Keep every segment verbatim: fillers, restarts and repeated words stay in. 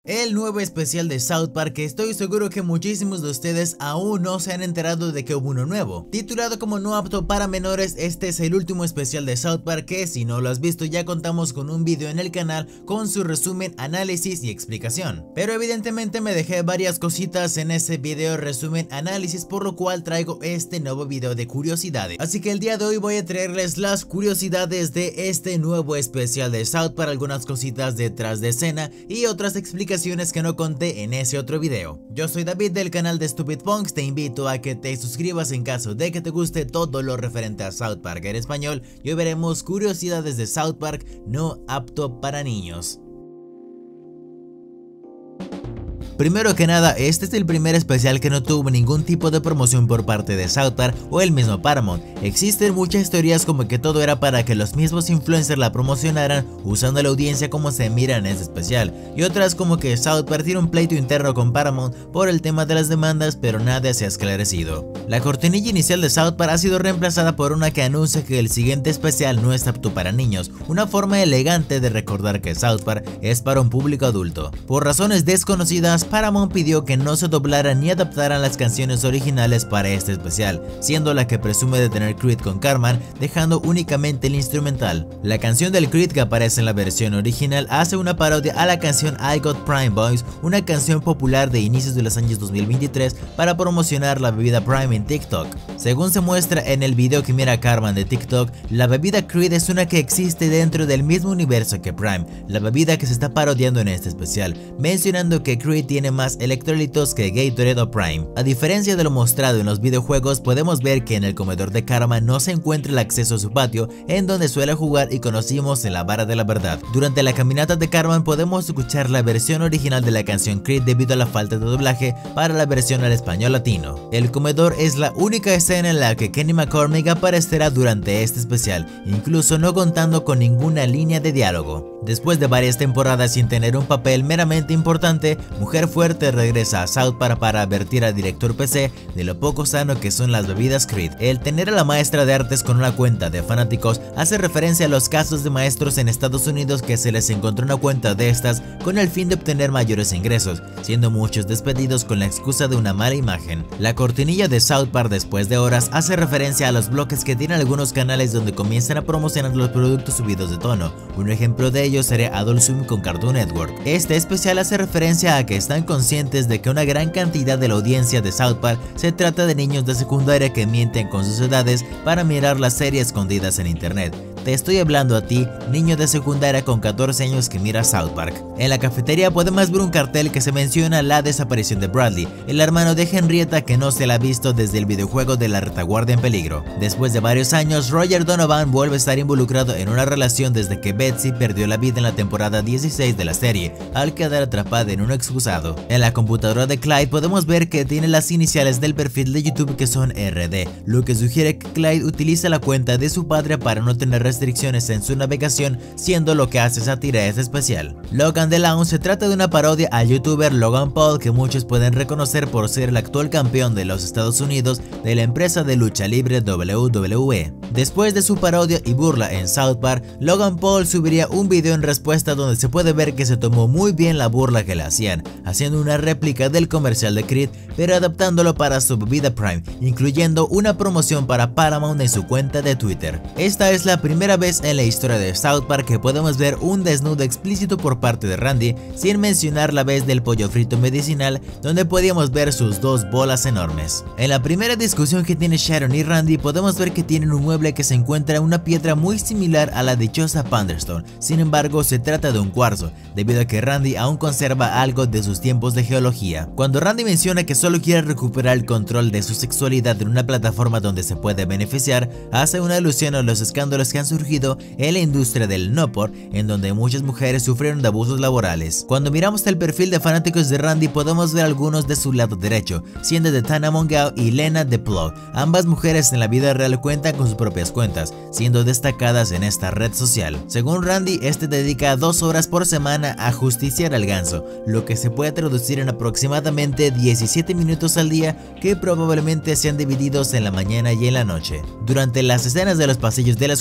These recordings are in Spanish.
El nuevo especial de South Park, que estoy seguro que muchísimos de ustedes aún no se han enterado de que hubo uno nuevo. Titulado como no apto para menores, este es el último especial de South Park que, si no lo has visto, ya contamos con un video en el canal con su resumen, análisis y explicación. Pero evidentemente me dejé varias cositas en ese video resumen análisis, por lo cual traigo este nuevo video de curiosidades. Así que el día de hoy voy a traerles las curiosidades de este nuevo especial de South Park, algunas cositas detrás de escena y otras explicaciones que no conté en ese otro video. Yo soy David del canal de Stupid Punks, te invito a que te suscribas en caso de que te guste todo lo referente a South Park en español y hoy veremos curiosidades de South Park no apto para niños. Primero que nada, este es el primer especial que no tuvo ningún tipo de promoción por parte de South Park o el mismo Paramount. Existen muchas teorías como que todo era para que los mismos influencers la promocionaran usando la audiencia como se mira en este especial, y otras como que South Park tiene un pleito interno con Paramount por el tema de las demandas, pero nada se ha esclarecido. La cortinilla inicial de South Park ha sido reemplazada por una que anuncia que el siguiente especial no es apto para niños, una forma elegante de recordar que South Park es para un público adulto. Por razones desconocidas, Paramount pidió que no se doblaran ni adaptaran las canciones originales para este especial, siendo la que presume de tener Creed con Cartman, dejando únicamente el instrumental. La canción del Creed que aparece en la versión original hace una parodia a la canción I Got Prime Boys, una canción popular de inicios de los años dos mil veintitrés para promocionar la bebida Prime en TikTok. Según se muestra en el video que mira Cartman de TikTok, la bebida Creed es una que existe dentro del mismo universo que Prime, la bebida que se está parodiando en este especial, mencionando que Creed tiene más electrolitos que Gatorade o Prime. A diferencia de lo mostrado en los videojuegos, podemos ver que en el comedor de Cartman no se encuentra el acceso a su patio, en donde suele jugar y conocimos en la Vara de la Verdad. Durante la caminata de Cartman podemos escuchar la versión original de la canción Creed debido a la falta de doblaje para la versión al español latino. El comedor es la única escena en la que Kenny McCormick aparecerá durante este especial, incluso no contando con ninguna línea de diálogo. Después de varias temporadas sin tener un papel meramente importante, Mujer Fuerte regresa a South Park para advertir al director P C de lo poco sano que son las bebidas Creed. El tener a la maestra de artes con una cuenta de fanáticos hace referencia a los casos de maestros en Estados Unidos que se les encontró una cuenta de estas con el fin de obtener mayores ingresos, siendo muchos despedidos con la excusa de una mala imagen. La cortinilla de South Park después de horas hace referencia a los bloques que tienen algunos canales donde comienzan a promocionar los productos subidos de tono. Un ejemplo de ello sería Adult Swim con Cartoon Network. Este especial hace referencia a que están conscientes de que una gran cantidad de la audiencia de South Park se trata de niños de secundaria que mienten con sus edades para mirar las series escondidas en internet. Te estoy hablando a ti, niño de secundaria con catorce años que mira South Park. En la cafetería podemos ver un cartel que se menciona la desaparición de Bradley, el hermano de Henrietta que no se la ha visto desde el videojuego de La Retaguardia en Peligro. Después de varios años, Roger Donovan vuelve a estar involucrado en una relación desde que Betsy perdió la vida en la temporada dieciséis de la serie, al quedar atrapada en un excusado. En la computadora de Clyde podemos ver que tiene las iniciales del perfil de YouTube que son R D, lo que sugiere que Clyde utiliza la cuenta de su padre para no tener restricciones en su navegación, siendo lo que hace sátira a este especial. Logan the Lounge se trata de una parodia al youtuber Logan Paul, que muchos pueden reconocer por ser el actual campeón de los Estados Unidos de la empresa de lucha libre W W E. Después de su parodia y burla en South Park, Logan Paul subiría un video en respuesta donde se puede ver que se tomó muy bien la burla que le hacían, haciendo una réplica del comercial de Creed, pero adaptándolo para su bebida Prime, incluyendo una promoción para Paramount en su cuenta de Twitter. Esta es la primera vez en la historia de South Park que podemos ver un desnudo explícito por parte de Randy, sin mencionar la vez del pollo frito medicinal, donde podíamos ver sus dos bolas enormes. En la primera discusión que tiene Sharon y Randy podemos ver que tienen un mueble que se encuentra en una piedra muy similar a la dichosa Panderstone, sin embargo se trata de un cuarzo, debido a que Randy aún conserva algo de sus tiempos de geología. Cuando Randy menciona que solo quiere recuperar el control de su sexualidad en una plataforma donde se puede beneficiar, hace una alusión a los escándalos que han surgido en la industria del no por, en donde muchas mujeres sufrieron de abusos laborales. Cuando miramos el perfil de fanáticos de Randy podemos ver algunos de su lado derecho, siendo de Tana Mongeau y Lena The Plug. Ambas mujeres en la vida real cuentan con sus propias cuentas, siendo destacadas en esta red social. Según Randy, este dedica dos horas por semana a justiciar al ganso, lo que se puede traducir en aproximadamente diecisiete minutos al día, que probablemente sean divididos en la mañana y en la noche. Durante las escenas de los pasillos de la escuela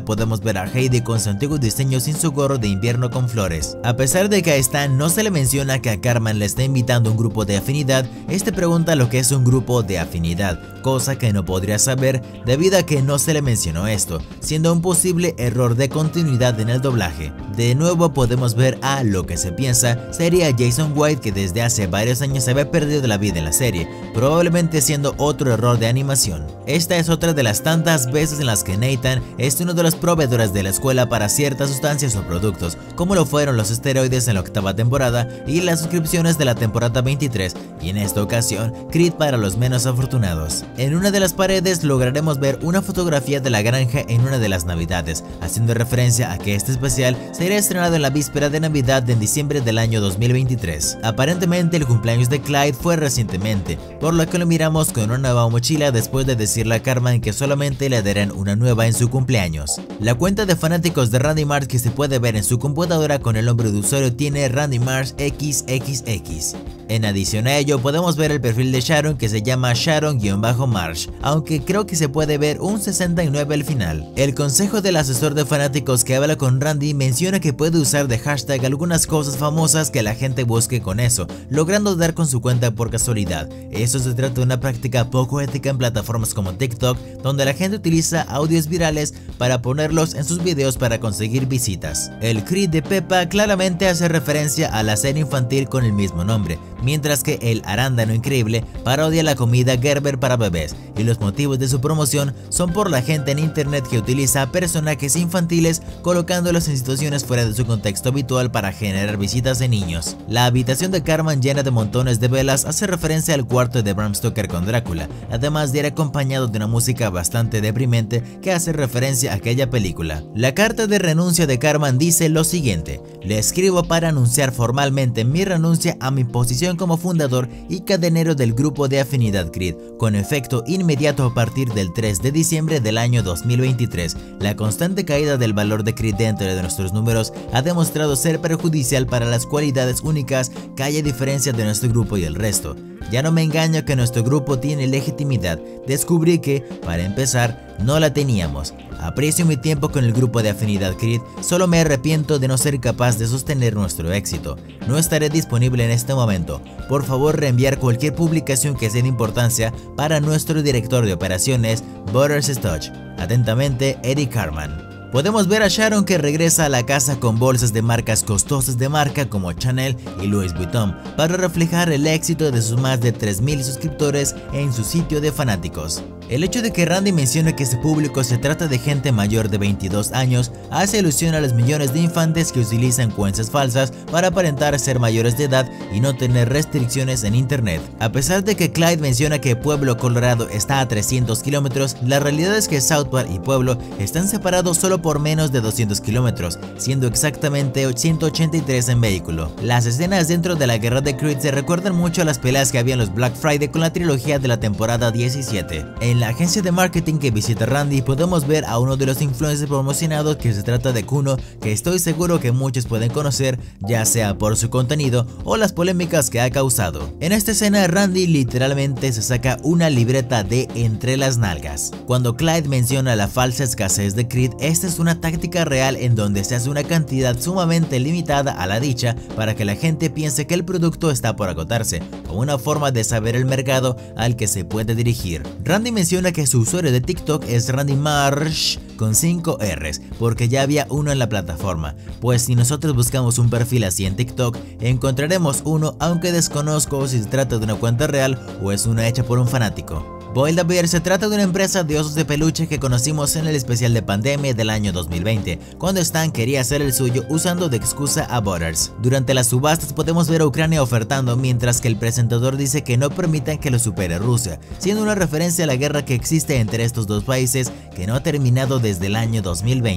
podemos ver a Heidi con su antiguo diseño sin su gorro de invierno con flores. A pesar de que a Stan no se le menciona que a Cartman le está invitando a un grupo de afinidad, este pregunta lo que es un grupo de afinidad, cosa que no podría saber debido a que no se le mencionó esto, siendo un posible error de continuidad en el doblaje. De nuevo podemos ver a lo que se piensa sería Jason White, que desde hace varios años se había perdido la vida en la serie, probablemente siendo otro error de animación. Esta es otra de las tantas veces en las que Nathan es uno de los proveedores de la escuela para ciertas sustancias o productos, como lo fueron los esteroides en la octava temporada y las suscripciones de la temporada veintitrés, y en esta ocasión Creed para los menos afortunados. En una de las paredes lograremos ver una fotografía de la granja en una de las navidades, haciendo referencia a que este especial será estrenado en la víspera de Navidad en diciembre del año dos mil veintitrés. Aparentemente el cumpleaños de Clyde fue recientemente, por lo que lo miramos con una nueva mochila después de decirle a Cartman que solamente le darán una nueva en su cumpleaños. La cuenta de fanáticos de Randy Marsh que se puede ver en su computadora con el nombre de usuario tiene Randy Marsh equis equis equis. En adición a ello podemos ver el perfil de Sharon, que se llama Sharon-Marsh, aunque creo que se puede ver un sesenta y nueve al final. El consejo del asesor de fanáticos que habla con Randy menciona que puede usar de hashtag algunas cosas famosas que la gente busque con eso, logrando dar con su cuenta por casualidad. Eso se trata de una práctica poco ética en plataformas como TikTok, donde la gente utiliza audios virales para ponerlos en sus videos para conseguir visitas. El Creed de Peppa claramente hace referencia a la serie infantil con el mismo nombre, mientras que el Arándano Increíble parodia la comida Gerber para bebés, y los motivos de su promoción son por la gente en internet que utiliza personajes infantiles colocándolos en situaciones fuera de su contexto habitual para generar visitas de niños. La habitación de Cartman llena de montones de velas hace referencia al cuarto de Bram Stoker con Drácula, además de ir acompañado de una música bastante deprimente que hace referencia a aquella película. La carta de renuncia de Cartman dice lo siguiente: le escribo para anunciar formalmente mi renuncia a mi posición como fundador y cadenero del grupo de afinidad Creed, con efecto inmediato a partir del tres de diciembre del año dos mil veintitrés. La constante caída del valor de Creed dentro de nuestros números ha demostrado ser perjudicial para las cualidades únicas que hay a diferencia de nuestro grupo y el resto. Ya no me engaño que nuestro grupo tiene legitimidad. Descubrí que, para empezar, no la teníamos. Aprecio mi tiempo con el grupo de afinidad Creed, solo me arrepiento de no ser capaz de sostener nuestro éxito. No estaré disponible en este momento. Por favor, reenviar cualquier publicación que sea de importancia para nuestro director de operaciones, Butters Stotch. Atentamente, Eric Cartman. Podemos ver a Sharon, que regresa a la casa con bolsas de marcas costosas de marca como Chanel y Louis Vuitton para reflejar el éxito de sus más de tres mil suscriptores en su sitio de fanáticos. El hecho de que Randy mencione que su público se trata de gente mayor de veintidós años hace alusión a los millones de infantes que utilizan cuentas falsas para aparentar ser mayores de edad y no tener restricciones en internet. A pesar de que Clyde menciona que Pueblo, Colorado está a trescientos kilómetros, la realidad es que South Park y Pueblo están separados solo por menos de doscientos kilómetros, siendo exactamente ciento ochenta y tres en vehículo. Las escenas dentro de la guerra de Creed se recuerdan mucho a las peleas que había en los Black Friday con la trilogía de la temporada diecisiete. En la agencia de marketing que visita Randy podemos ver a uno de los influencers promocionados, que se trata de Kuno, que estoy seguro que muchos pueden conocer, ya sea por su contenido o las polémicas que ha causado. En esta escena Randy literalmente se saca una libreta de entre las nalgas. Cuando Clyde menciona la falsa escasez de Creed, esta es una táctica real en donde se hace una cantidad sumamente limitada a la dicha para que la gente piense que el producto está por agotarse, como una forma de saber el mercado al que se puede dirigir. Randy menciona que su usuario de TikTok es Randy Marsh con cinco erres, porque ya había uno en la plataforma, pues si nosotros buscamos un perfil así en TikTok encontraremos uno, aunque desconozco si se trata de una cuenta real o es una hecha por un fanático. Build a Bear se trata de una empresa de osos de peluche que conocimos en el especial de pandemia del año dos mil veinte, cuando Stan quería hacer el suyo usando de excusa a Butters. Durante las subastas podemos ver a Ucrania ofertando, mientras que el presentador dice que no permitan que lo supere Rusia, siendo una referencia a la guerra que existe entre estos dos países que no ha terminado desde el año dos mil veinte.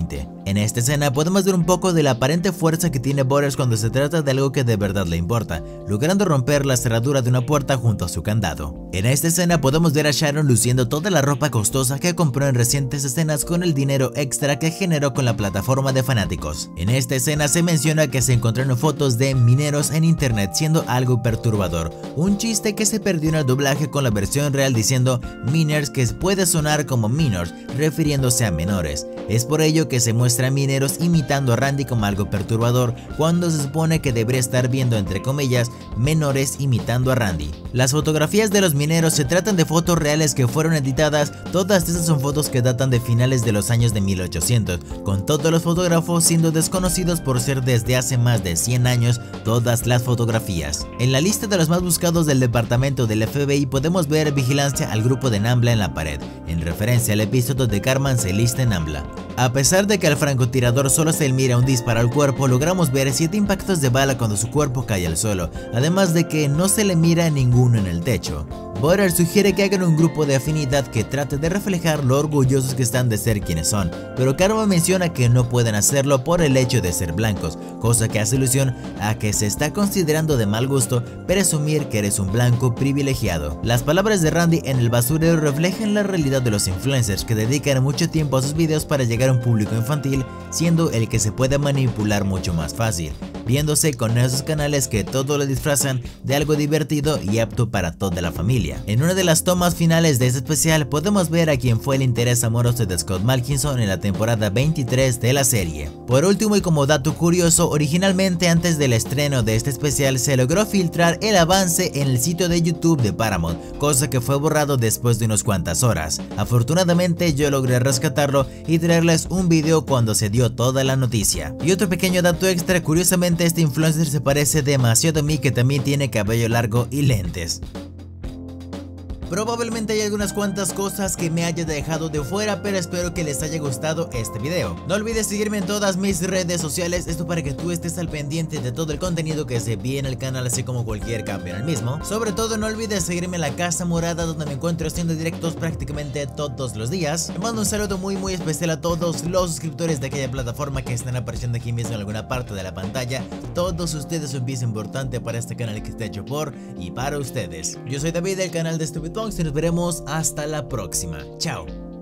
En esta escena podemos ver un poco de la aparente fuerza que tiene Butters cuando se trata de algo que de verdad le importa, logrando romper la cerradura de una puerta junto a su candado. En esta escena podemos ver a Sharon luciendo toda la ropa costosa que compró en recientes escenas con el dinero extra que generó con la plataforma de fanáticos. En esta escena se menciona que se encontraron fotos de mineros en internet, siendo algo perturbador, un chiste que se perdió en el doblaje con la versión real diciendo miners, que puede sonar como minors, refiriéndose a menores. Es por ello que se muestra a mineros imitando a Randy como algo perturbador, cuando se supone que debería estar viendo entre comillas menores imitando a Randy. Las fotografías de los mineros se tratan de fotos reales que fueron editadas. Todas estas son fotos que datan de finales de los años de mil ochocientos, con todos los fotógrafos siendo desconocidos por ser desde hace más de cien años todas las fotografías. En la lista de los más buscados del departamento del F B I podemos ver vigilancia al grupo de Nambla en la pared, en referencia al episodio de Cartman se lista en Nambla. A pesar de que al francotirador solo se le mira un disparo al cuerpo, logramos ver siete impactos de bala cuando su cuerpo cae al suelo, además de que no se le mira ninguno en el techo. Butters sugiere que hagan un grupo de afinidad que trate de reflejar lo orgullosos que están de ser quienes son, pero Cartman menciona que no pueden hacerlo por el hecho de ser blancos, cosa que hace alusión a que se está considerando de mal gusto presumir que eres un blanco privilegiado. Las palabras de Randy en el basurero reflejan la realidad de los influencers que dedican mucho tiempo a sus videos para llegar a un público infantil, siendo el que se puede manipular mucho más fácil, viéndose con esos canales que todo lo disfrazan de algo divertido y apto para toda la familia. En una de las tomas finales de este especial podemos ver a quien fue el interés amoroso de Scott Malkinson en la temporada veintitrés de la serie. Por último, y como dato curioso, originalmente antes del estreno de este especial se logró filtrar el avance en el sitio de YouTube de Paramount, cosa que fue borrado después de unas cuantas horas. Afortunadamente yo logré rescatarlo y traerles un video cuando se dio toda la noticia. Y otro pequeño dato extra, curiosamente este influencer se parece demasiado a mí, que también tiene cabello largo y lentes. Probablemente hay algunas cuantas cosas que me haya dejado de fuera, pero espero que les haya gustado este video. No olvides seguirme en todas mis redes sociales, esto para que tú estés al pendiente de todo el contenido que se ve en el canal, así como cualquier cambio en el mismo. Sobre todo no olvides seguirme en la Casa Morada, donde me encuentro haciendo directos prácticamente todos los días. Les mando un saludo muy muy especial a todos los suscriptores de aquella plataforma que están apareciendo aquí mismo en alguna parte de la pantalla. Todos ustedes son pieza importante para este canal que está hecho por y para ustedes. Yo soy David del canal de StupidPunks y nos veremos hasta la próxima. Chao.